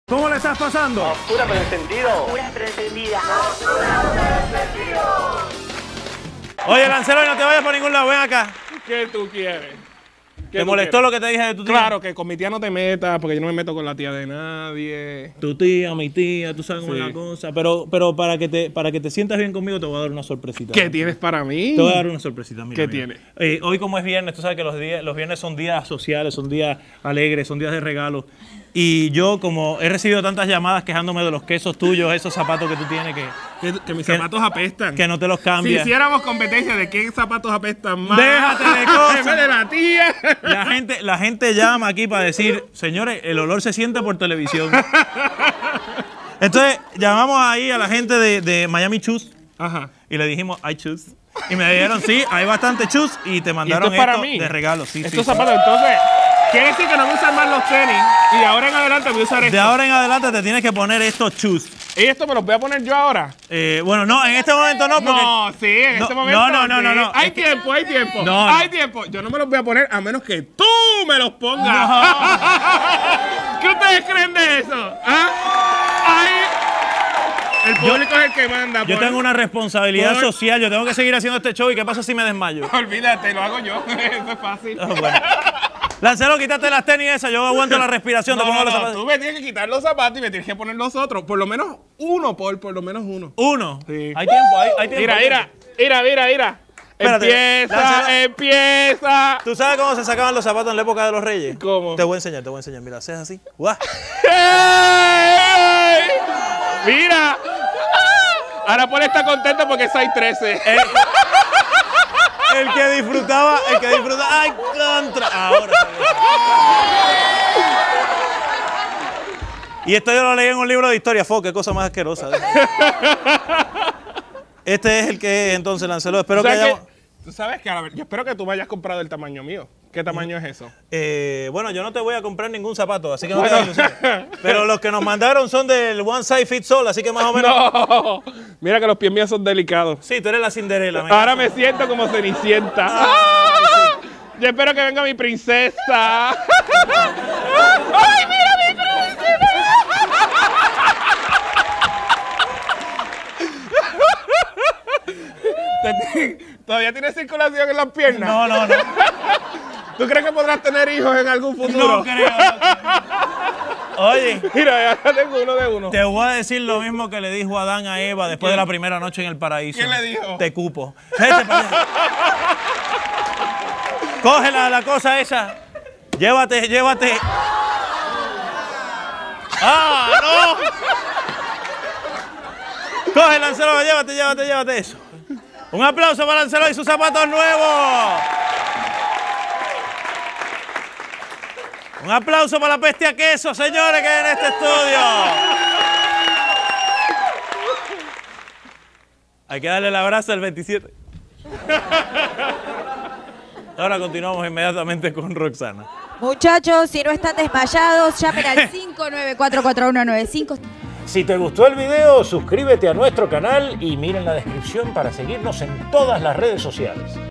¿Cómo le estás pasando? Oscura pero encendido. Oscura pero encendida. Oye, Lancelot, no te vayas por ningún lado, ven acá. ¿Qué tú quieres? ¿Te molestó lo que te dije de tu tía? Claro, que con mi tía no te metas, porque yo no me meto con la tía de nadie. Tu tía, mi tía, tú sabes cómo es Sí. la cosa. Pero para que te sientas bien conmigo, te voy a dar una sorpresita. ¿Qué tienes para mí? Te voy a dar una sorpresita. Mira, ¿Qué mira. tiene? Hoy como es viernes, tú sabes que los viernes son días sociales, son días alegres, son días de regalos. Y yo, como he recibido tantas llamadas quejándome de los quesos tuyos, esos zapatos que tú tienes Que mis zapatos apestan. que no te los Si cambias. hiciéramos competencia de qué zapatos apestan más. Déjate de cosas. En vez de la tía. La gente llama aquí para decir, señores, el olor se siente por televisión. Entonces, llamamos ahí a la gente de Miami Shoes Ajá. y le dijimos, hay shoes. Y me dijeron, sí, hay bastante shoes y te mandaron es para esto mí? de regalo. Sí, Estos sí. zapatos, entonces, quiere decir que no voy a usar más los tenis y de ahora en adelante voy a usar De esto. ahora en adelante te tienes que poner estos shoes. ¿Y esto me los voy a poner yo ahora? Bueno, no, en este momento no, porque... No, sí, en No, este momento no. sí. Hay Es que- tiempo, hay tiempo. No, Hay no. tiempo. Yo no me los voy a poner a menos que tú me los pongas. ¿Qué ustedes creen de eso? ¿Ah? El público es el que manda. Yo tengo una responsabilidad social, yo tengo que seguir haciendo este show. ¿Y qué pasa si me desmayo? Olvídate, lo hago yo. Eso es fácil. Ah, bueno. Lancelot, quítate las tenis esas, yo aguanto la respiración, te pongo los zapatos. Tú me tienes que quitar los zapatos y me tienes que poner los otros. Por lo menos uno, Paul, por lo menos uno. Uno. Sí. Hay tiempo, hay tiempo. Mira. Espérate, Lancelot. Empieza. ¿Tú sabes cómo se sacaban los zapatos en la época de los reyes? ¿Cómo? Te voy a enseñar. Mira, haces así. ¡Guau! ¡Ey! Mira. Ahora Paul está contento porque es 6'13". El que disfrutaba, ¡ay, contra! Ahora. Y esto yo lo leí en un libro de historia, qué cosa más asquerosa. Este es el que es entonces, Lancelot. Espero que hayamos... Tú sabes que, a ver, yo espero que tú me hayas comprado el tamaño mío. ¿Qué tamaño es eso? Bueno, yo no te voy a comprar ningún zapato, así que no te hagas ilusiones. Pero los que nos mandaron son del One Size Fits All, así que más o menos... No. Mira que los pies míos son delicados. Sí, tú eres la Cinderela. Ahora me siento como Cenicienta. ¡Ah! Yo espero que venga mi princesa. ¡Ay, mira mi príncipe! ¿Todavía tienes circulación en las piernas? No. ¿Tú crees que podrás tener hijos en algún futuro? No creo. Oye, Mira, ya tengo uno de uno. te voy a decir lo mismo que le dijo Adán a Eva después de la primera noche en el paraíso. ¿Quién le dijo? Te cupo. Vete para allá. Coge la cosa esa. Llévate. ¡Ah, no! Coge, Lancelot, llévate eso. Un aplauso para Lancelot y sus zapatos nuevos. Un aplauso para la peste a queso, señores, que hay en este estudio. Hay que darle el abrazo al 27. Ahora continuamos inmediatamente con Roxana. Muchachos, si no están desmayados, llamen al 5944195. Si te gustó el video, suscríbete a nuestro canal y mira en la descripción para seguirnos en todas las redes sociales.